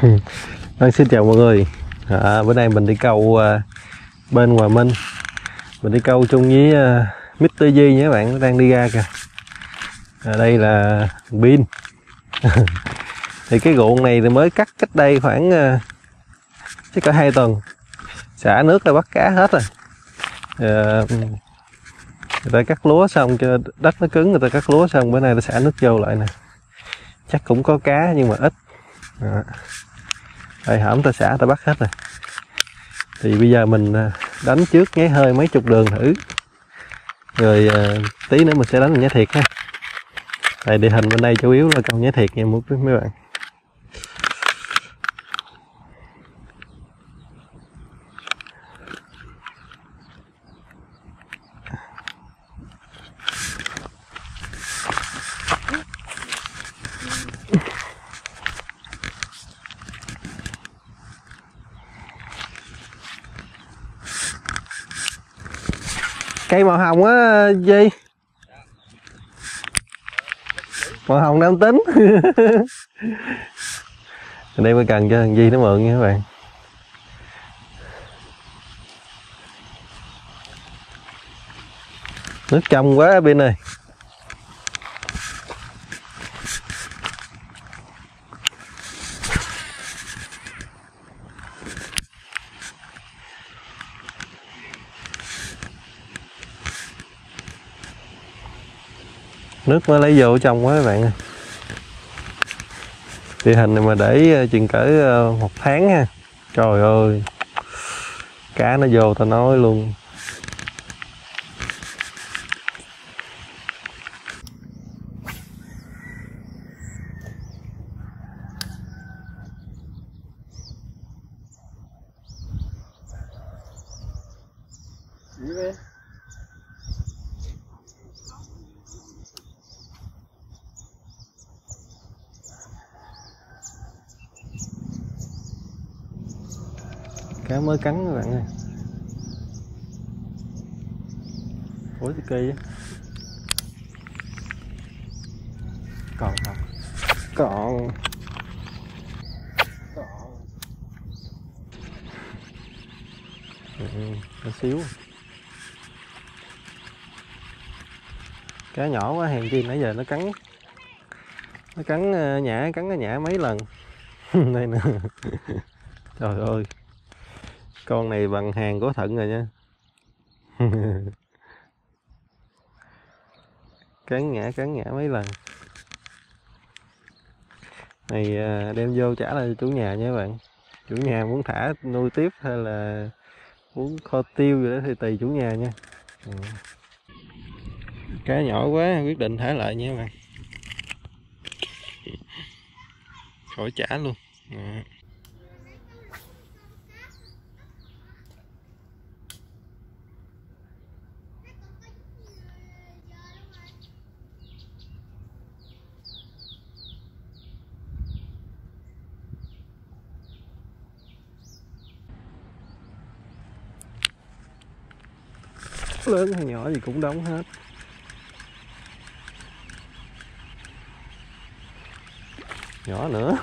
Xin chào mọi người. Bữa nay mình đi câu bên Hòa Minh. Mình đi câu chung với Mr. Di nha các bạn, nó đang đi ra kìa. Đây là pin. Thì cái ruộng này thì mới cắt cách đây khoảng chắc cả 2 tuần. Xả nước ra bắt cá hết rồi. Người ta cắt lúa xong cho đất nó cứng, người ta cắt lúa xong bữa nay ta xả nước vô lại nè. Chắc cũng có cá nhưng mà ít. Đây hổm ta xả ta bắt hết rồi. Thì bây giờ mình đánh trước nháy hơi mấy chục đường thử. Rồi tí nữa mình sẽ đánh nhái thiệt ha. Đây địa hình bên đây chủ yếu là câu nhái thiệt nha mấy bạn. Cây màu hồng á Di. Màu hồng nam tính. Đây mới cần cho thằng Di nó mượn nha các bạn. Nước trong quá bên ơi. Nước mới lấy vô trong quá các bạn ơi. Địa hình này mà để chừng cỡ 1 tháng ha. Trời ơi. Cá nó vô tao nói luôn. Cá mới cắn các bạn ơi. Ủa cái kỳ á. Còn không? Còn. Nó xíu. Cá nhỏ quá hèn chi nãy giờ nó cắn. Nó cắn nhả, cắn cái nhả mấy lần. Đây nè. Trời ơi. Con này bằng hàng có thận rồi nha. Cắn nhả mấy lần. Này đem vô trả lại cho chủ nhà nha các bạn. Chủ nhà muốn thả nuôi tiếp hay là muốn kho tiêu gì đó thì tùy chủ nhà nha. Cá nhỏ quá quyết định thả lại nha các bạn. Khỏi trả luôn. Lớn hay nhỏ gì cũng đóng hết. Nhỏ nữa.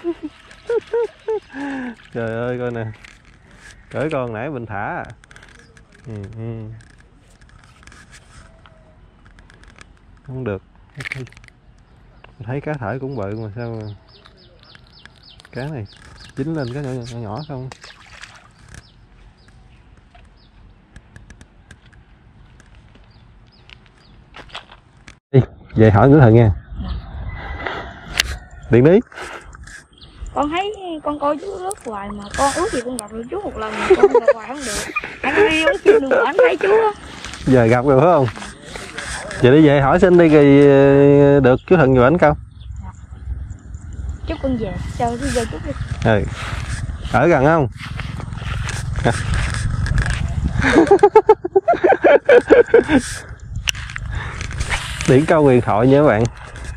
Trời ơi coi nè. Cỡ con nãy mình thả. Không được. Thấy cá thải cũng bự mà sao mà. Cá này dính lên cái nhỏ không. Đi, về hỏi nữa thằng nha. Điện đi. Con thấy con coi chú ướt hoài mà con ướt gì con gặp được chú một lần mà con gặp hoài không được. Anh đi uống trên đường anh thấy chú á. Giờ gặp rồi phải không? Giờ đi về hỏi xin đi rồi được chú Thần nhiều ảnh câu. Dạ. Chúc con về, chờ đi về chút đi. Ừ. Ở gần không? Điểm câu huyền thoại nha các bạn.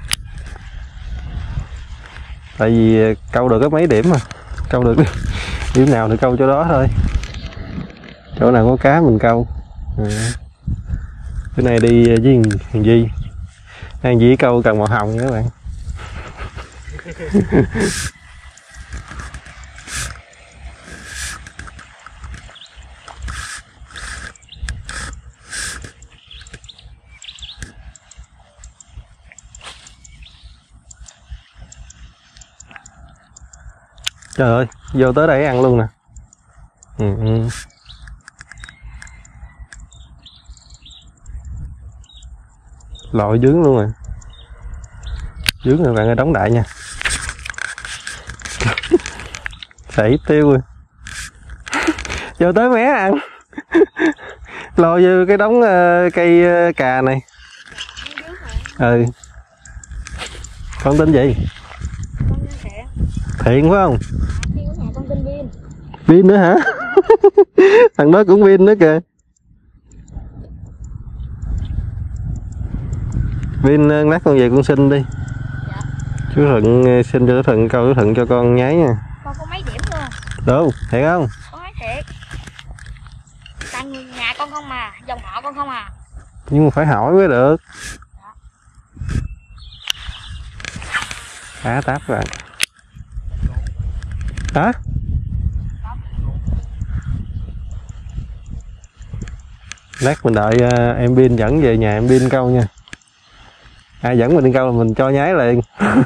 Tại vì câu được có mấy điểm mà. Câu được điểm nào thì câu chỗ đó thôi. Chỗ nào có cá mình câu. Cái này đi với thằng Di. Thằng Di câu cần màu hồng nha các bạn. Trời ơi, vô tới đây ăn luôn nè. Ừ. Lội dướng luôn rồi. Dướng rồi bạn ơi, đóng đại nha. Sảy tiêu rồi. Vô tới mé ăn. Lôi vô cái đống cây cà này. Ừ. Con tên gì? Con tên Thiện. Thiện phải không? Con tên Vin. Vin nữa hả? Thằng đó cũng Vin nữa kìa. Vin lát con về con xin đi. Dạ. Chú Thuận xin cho chú Thuận câu chú Thuận cho con nhái nha. Con có mấy điểm luôn. Đâu, thiệt không? Con nói thiệt. Tại người nhà con không mà, dòng họ con không à. Nhưng mà phải hỏi mới được. Cá táp các bạn. Hả? Lát mình đợi em Bin dẫn về nhà em Bin câu nha. Ai dẫn mình đi câu là mình cho nhái liền.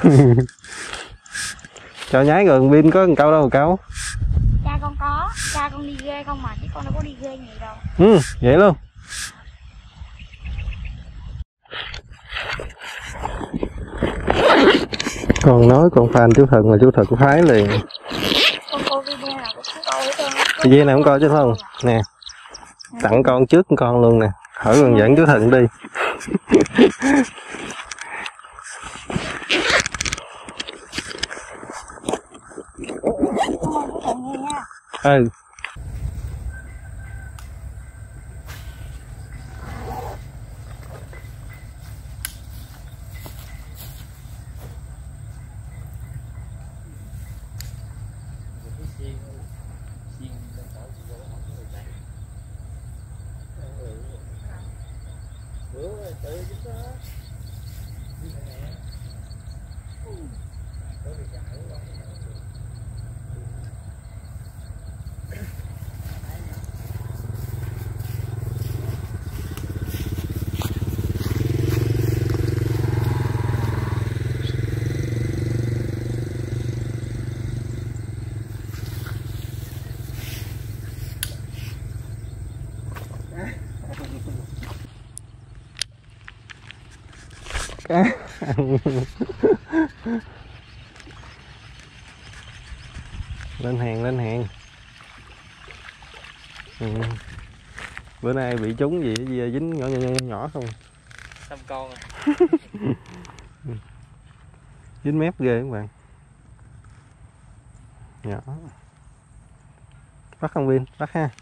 Cho nhái rồi Bin có câu đâu mà câu. Cha con có, cha con đi ghê không mà, chứ con đâu có đi ghê gì đâu. Ừ, vậy luôn. Con nói con fan chú Thuận là chú Thuận phái liền. Con coi video nào cũng coi hết trơn. Video này cũng coi chứ không? Nè. Tặng con trước con luôn nè. Hỏi con dẫn chú Thuận đi. Ừ. Cá lên hàng. Ừ. Bữa nay bị trúng gì dính nhỏ không? 5 con à. Dính mép ghê các bạn. Nhỏ. Bắt con Vin, bắt ha.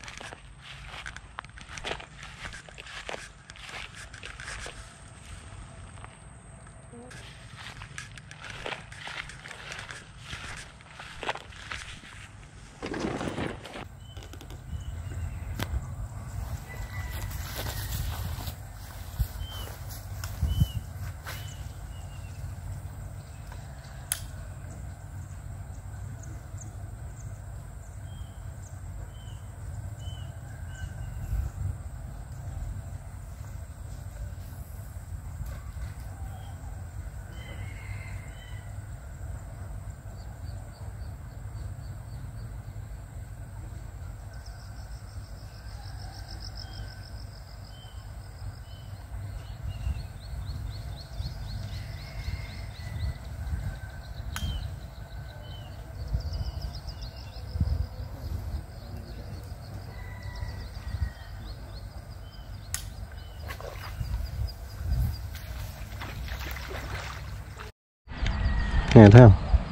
Nè thấy không?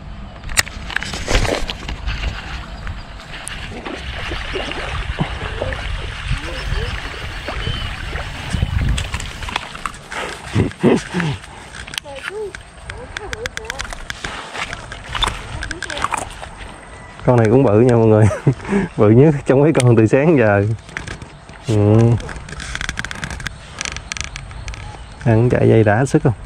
Con này cũng bự nha mọi người. Bự nhất trong mấy con từ sáng giờ. Ừ. Ăn chạy dây đã sức không?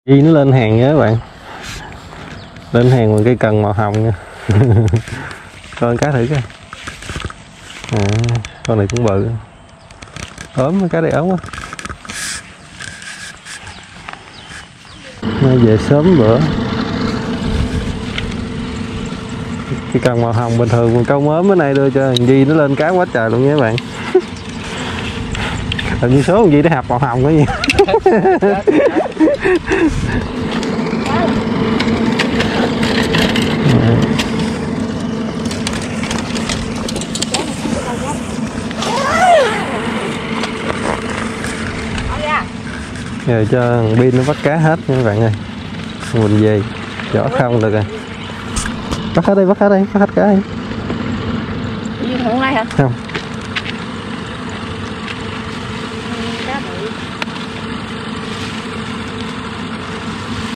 Di nó lên hàng nhé các bạn, lên hàng bằng cây cần màu hồng nha. Con cá thử coi. Con này cũng bự, ốm, cá đây ốm quá. Nó về sớm bữa. Cái cần màu hồng bình thường câu mớm bữa nay đưa cho thằng Di nó lên cá quá trời luôn nha các bạn. Hình như số thằng Di nó hạp màu hồng cái gì. Giờ cho thằng Pin nó bắt cá hết nha các bạn ơi. Mình về chỗ không được rồi. Bắt hết đây, bắt hết đây, bắt hết cá đi. Không,